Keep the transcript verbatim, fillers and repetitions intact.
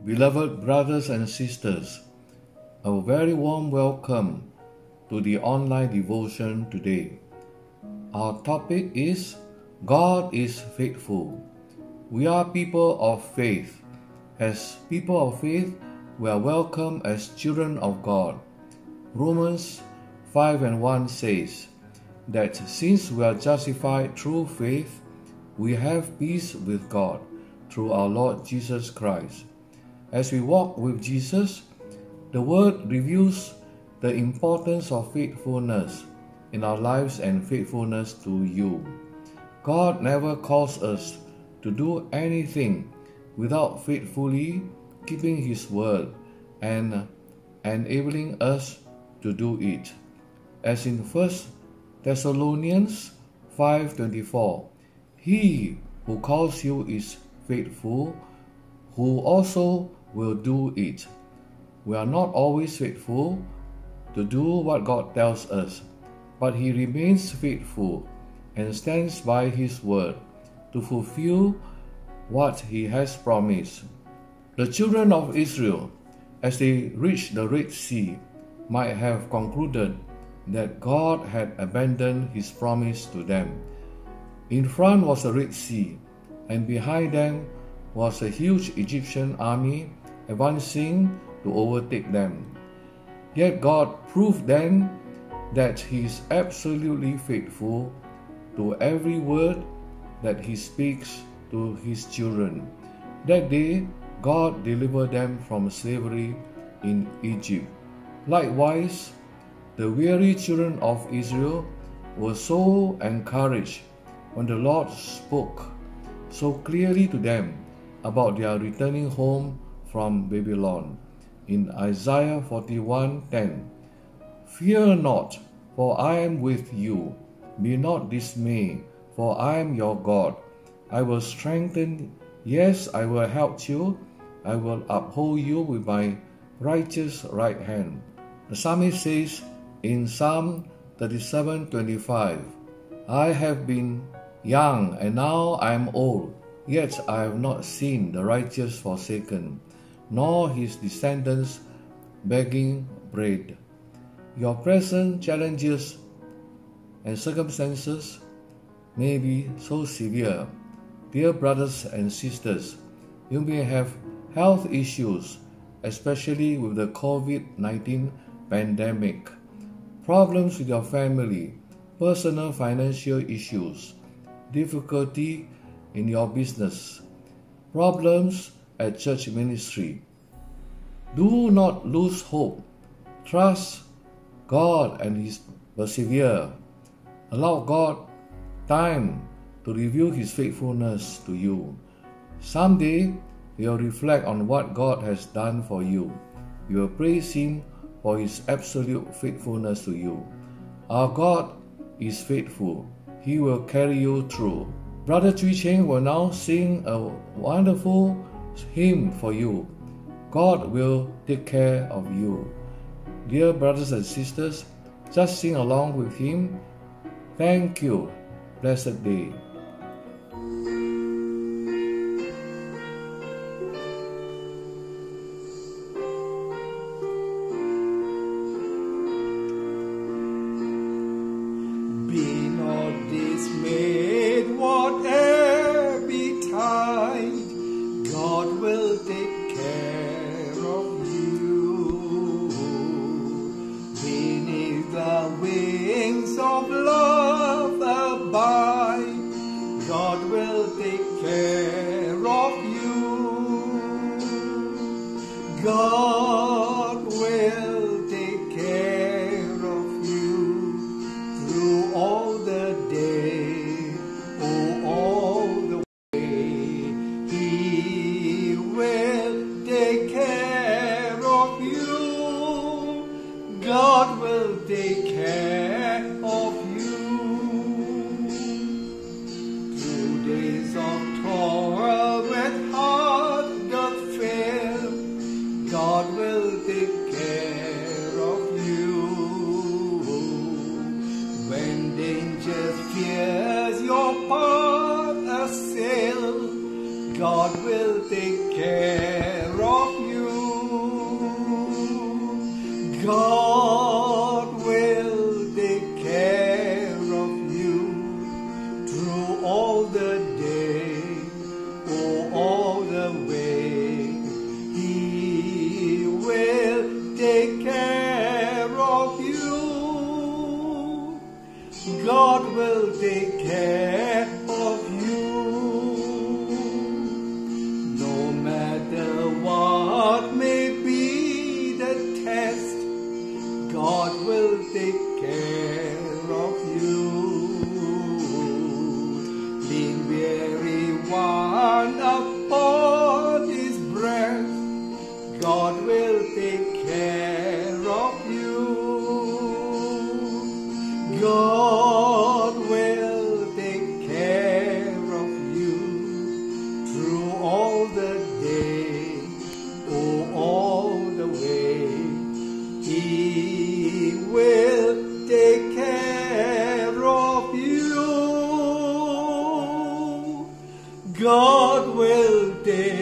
Beloved brothers and sisters, a very warm welcome to the online devotion today. Our topic is God is faithful. We are people of faith. As people of faith, we are welcome as children of God. Romans five and one says that since we are justified through faith, we have peace with God through our Lord Jesus Christ. As we walk with Jesus, the Word reveals the importance of faithfulness in our lives and faithfulness to you. God never calls us to do anything without faithfully keeping His Word and enabling us to do it. As in First Thessalonians five twenty-four, He who calls you is faithful, who also will do it. We are not always faithful to do what God tells us, but He remains faithful and stands by His word to fulfill what He has promised. The children of Israel, as they reached the Red Sea, might have concluded that God had abandoned His promise to them. In front was the Red Sea, and behind them was a huge Egyptian army advancing to overtake them. Yet God proved then that He is absolutely faithful to every word that He speaks to His children. That day, God delivered them from slavery in Egypt. Likewise, the weary children of Israel were so encouraged when the Lord spoke so clearly to them about their returning home from Babylon. In Isaiah forty-one ten, "Fear not, for I am with you. Be not dismayed, for I am your God. I will strengthen, yes, I will help you. I will uphold you with my righteous right hand." The psalmist says in Psalm thirty-seven twenty-five, "I have been young, and now I am old, yet I have not seen the righteous forsaken, nor his descendants begging bread." Your present challenges and circumstances may be so severe. Dear brothers and sisters, you may have health issues, especially with the COVID nineteen pandemic, problems with your family, personal financial issues, difficulty in your business, problems at church ministry. Do not lose hope. Trust God and His persevere. Allow God time to reveal His faithfulness to you. Someday, you will reflect on what God has done for you. You will praise Him for His absolute faithfulness to you. Our God is faithful. He will carry you through. Brother Chui Cheng will now sing a wonderful hymn for you. God will take care of you. Dear brothers and sisters, just sing along with him. Thank you. Blessed day. Be not dismayed, whate'er betide, God will take care of you. Beneath the wings of love abide, take care of you. No matter what may be the test, God will take care of you. Lean weary one upon His breast, God will take care of you. God will take care of you through all the day, oh, all the way. He will take care of you. God will take